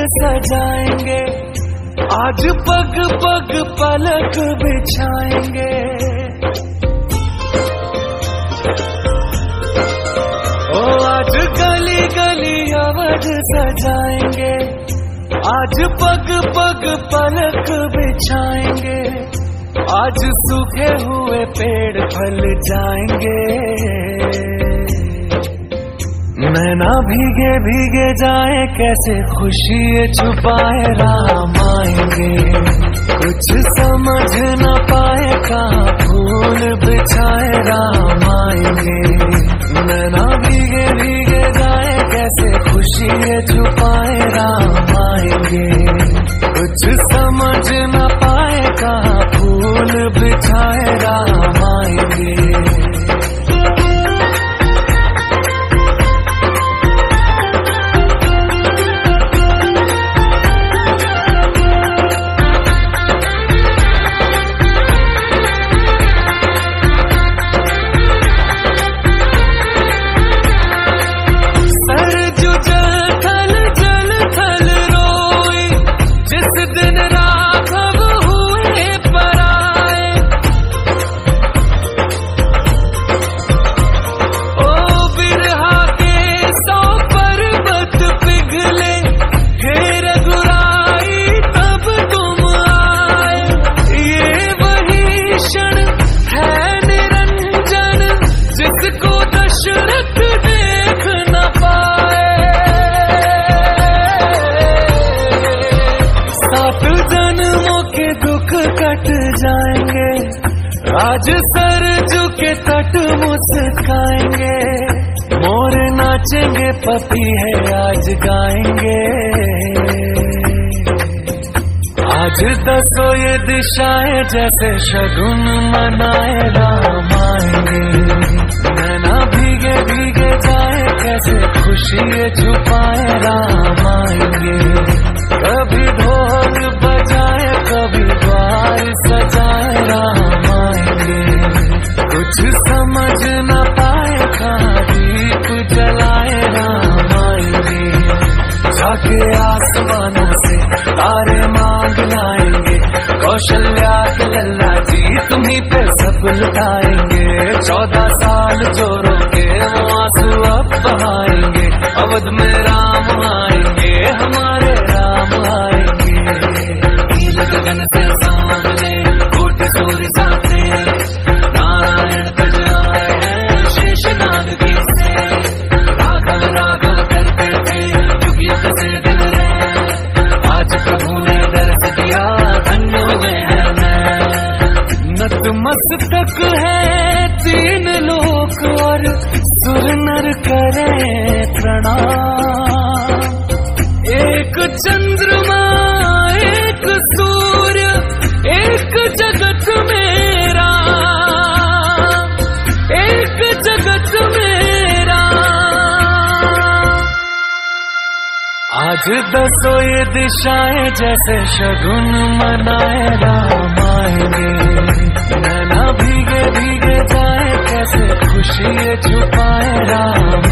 सजाएंगे, आज पग पग पलक बिछाएंगे। ओ आज गली गली अवध सजाएंगे, आज पग पग पलक बिछाएंगे। आज सूखे हुए पेड़ फल जाएंगे, नैना भीगे भीगे जाए कैसे खुशी छुपाए राम आएंगे। कुछ समझ न पाए कहाँ फूल बिछाए राम आएंगे। नैना भीगे भीगे जाए कैसे खुशी छुपाए राम आएंगे। कुछ समझ न पाए कहाँ फूल बिछाए राम आएंगे। आज सरजू के तट मुस्काएंगे, मोर नाचेंगे पपी है आज गाएंगे। आज दसों ये दिशाएं जैसे शगुन मनाए राम आएंगे। नैना भीगे भीगे जाए कैसे खुशी छुपाए राम आएंगे। कभी ढोल बजाए कभी द्वार सजाए राम आएंगे। कुछ समझ न पाए कहाँ दीप जलाए राम आएंगे। जाके आसमानों से तारे मांग लाएंगे, कौशल्या के लल्ला जी तुम्हीं पे सब लुटाएंगे। 14 साल जो रोके वो आंसू अब बहाएंगे। अवध में राम आएंगे, हमारे राम आएंगे। नील गगन से सामने कोटि सूर्य सामने, नारायण बज आए हैं शेषनाग की से। राघव राघव करते थे युग युग से दिन रहे, आज प्रभु ने दर्श दिया धन्य हुए हैं मैं। नतमस्तक है 3 लोक और सुर नर करें प्रणाम। एक चंद्रमा एक सूर्य एक जगत मेरा, एक जगत मेरा। आज दसों ये दिशाएं जैसे शगुन मनाए राम आएंगे। नैना भीगे भीगे जाए कैसे खुशी छुपाए राम